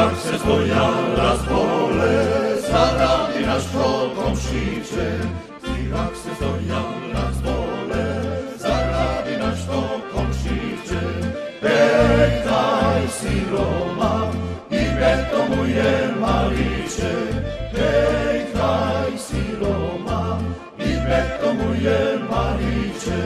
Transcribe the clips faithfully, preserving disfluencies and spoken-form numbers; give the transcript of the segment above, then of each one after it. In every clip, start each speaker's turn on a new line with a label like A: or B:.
A: jak se Stojan razbole, zaradi naš to komšiče. Jak se Stojan razbole, zaradi naš to komšiče. Pekaj siroma, ime tomu je maliče. Pekaj siroma, ime tomu je maliče.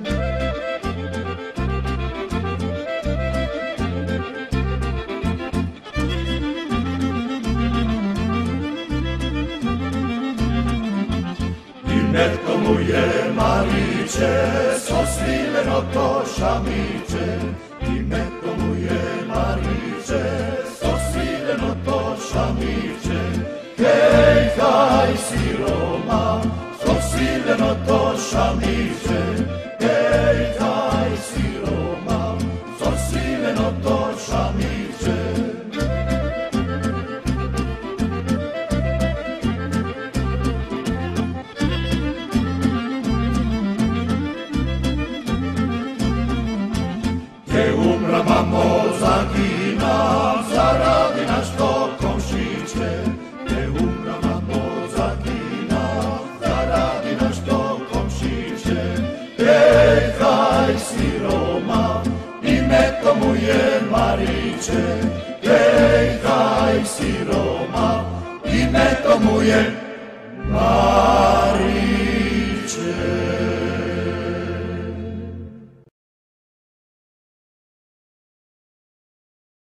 A: Netko mu je maliče, sosvileno to šamiče. I netko mu je maliče, sosvileno to šamiče. Hej, haj, siroma, sosvileno to šamiče. Hej, haj, siroma, sosvileno to šamiče. Gdje umra mamo zaginam, zaradi naš to komšiče. Gdje umra mamo zaginam, zaradi naš to komšiče. Hej, haj, siroma, ime tomu je Mariče. Hej, haj, siroma, ime tomu je Mariče.